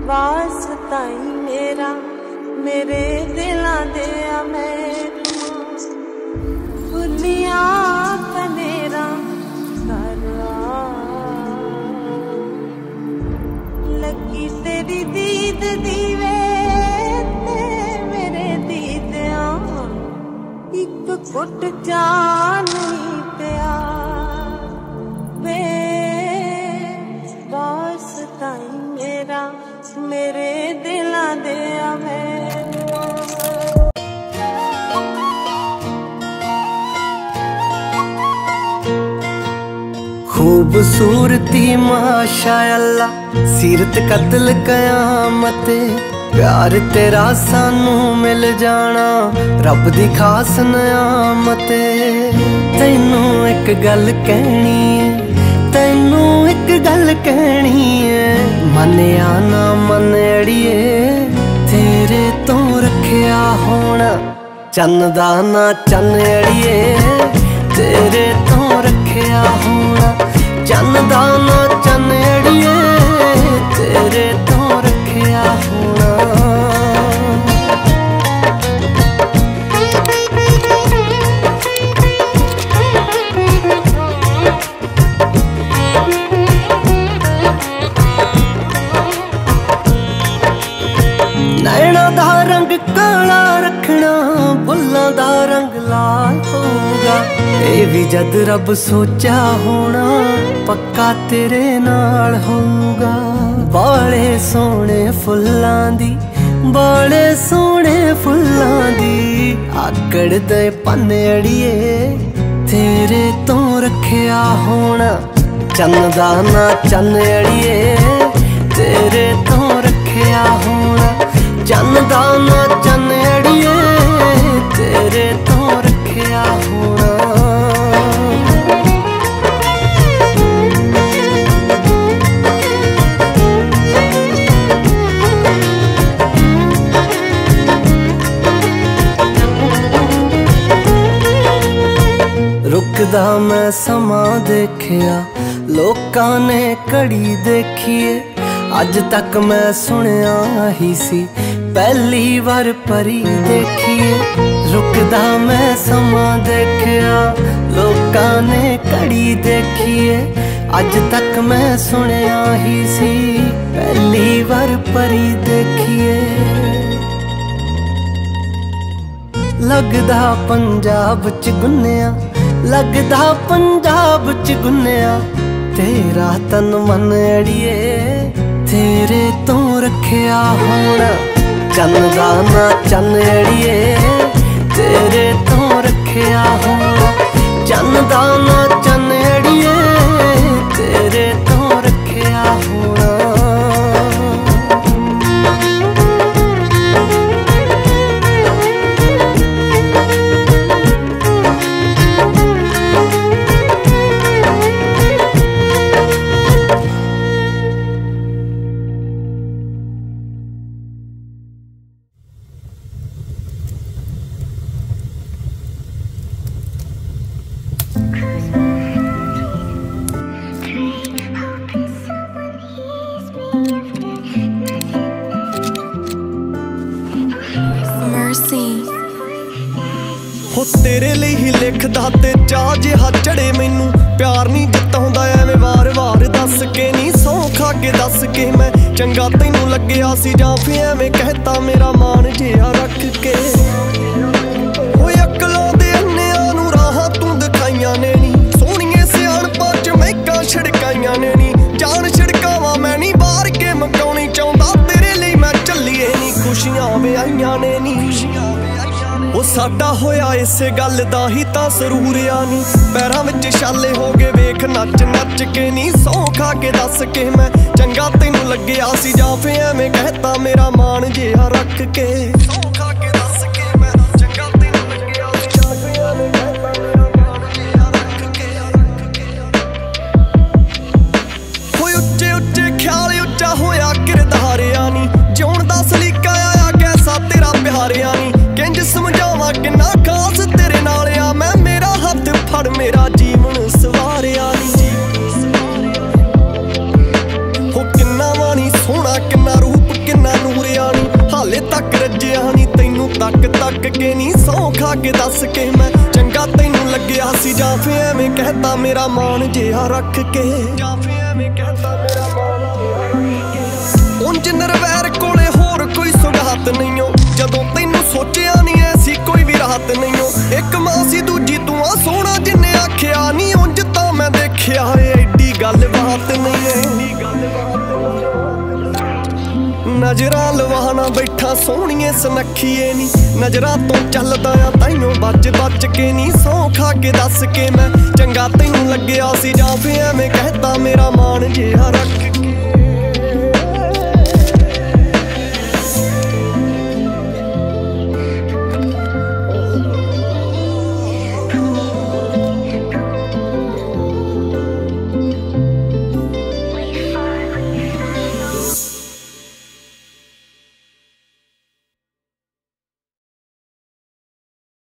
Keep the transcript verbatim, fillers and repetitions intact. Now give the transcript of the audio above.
वास्ता ही मेरा मेरे दिलां दे आ मैनू खुलियां कनेरा कर आ लगी तेरी दीद दीवे ते मेरे दीदिया एक घुट चा नहीं पिया वे वास्ता ही मेरा मेरे दिलां दे आ मैनू खूबसूरती माशाअल्लाह सीरत कतल कयामत प्यार तेरा सानू मिल जाना रब दी खास नियामत तैनू एक गल कहनी है तैनू एक गल कहनी है मनिया ना मन अड़िए तेरे तो रखिया होना चन्न दा ना चन्न अड़िए तेरे तो रखिया होना चन्न दा ना चन्न अड़िए तेरे तो रखिया होना नैना दा रंग काला रखना फुल्लां दा रंग लाल होगा ये भी जद रब सोचा होना पक्का तेरे नाल होगा बाले सोने फुल्लां दी बाले सोने फुल्लां दी आकड़ दे पन्ने अड़िए तेरे तो रखिया होना चन्न दा ना चन्न अड़िए तेरे तो रखिया होना चन्न दा ना चन्न अड़िए तेरे तो रखिया होना रुकदा मैं समा देखिया लोकां ने घड़ी देखिए अज तक मैं सुनिया ही सी पहली बार परी देखिए रुकदा मैं समा देखिया लोकां ने घड़ी देखिए अज तक मैं सुनिया ही सी पहली बार परी देखिए लगदा पंजाब च गुन्निया लगदा पंजाब च गुन्निया तेरा तन मन अड़िए तेरे तो रखिया होना चन्न दा ना चन्न अड़िए तेरे तो रखिया होना चन्न दा ना चन्न अड़िए तेरे तो रखिया होना हो तेरे लिए ही लिखदा ते चाह जिहा चढ़े मैनू प्यार नहीं जताउंदा एवें वार वार दस के नहीं सौ खा के दस के मैं चंगा तैनू लग्गिया सी जां फिर एवें कहता मेरा मान जिहा रख के ओए अकलों दे अन्नियां नू राहां तू दिखाइयां ने नी सोहणीए सियाणपां च महकां छिड़काइयां ने नी जान छिड़कावां मैं नी बाहर के मकाउणी चाहुंदा तेरे लिए मैं झल्लीए नी खुशियां विआईयां ने नी ओ साडा होया इसे गल दा ही तां सरूर आनी पैरां विच छाले हो गए वेख नच नच के नी सौ खा के दस के मैं चंगा तैनू लग्गिया सी जां फिर एवें कहता मेरा मान जिहा रख के सौ खा के दस के मैं चंगा तैनू लग्गिया सी जां फिर एवें कहता मेरा मान जिहा रख के होए उच्चे उच्चे ख्याल उच्चा होया किरदारिया नी जिउण दा सलीका आया कैसा तेरा प्यारिया नी किंज समझावा किन्ना खास तेरे नाल आ मैं मेरा हथ फड़ मेरा जीवन सवारिया नी हो किन्ना वाणी सोहना किन्ना रूप हाले तक रज्जिया नी तैनू तक तक के नी सौ खा के दस के मैं चंगा तैनू लग्या सी जां फिर एवें कहता मेरा मान जिहा रख के जां फिर एवें कहता मेरा मान जिहा रख के। उंज नरवैर कोले होर कोई सुगात नहीं हो जदों तैनू सोचिया नहीं ऐसी कोई भी राहत नहीं हो। एक मां सी दूजी तू आ सोहना जिन्ने आखिया नी उंज तां मैं देखिया एडी गल बात नहीं है। नजरां लवाना बैठा सोहणीए सनखीए नी नजरां तो चलदा आ ताइयों बच बच के नी सौ खा के दस के मैं चंगा तैनू लग्या सी जां फिर एवें कहता मेरा मान जिहा रख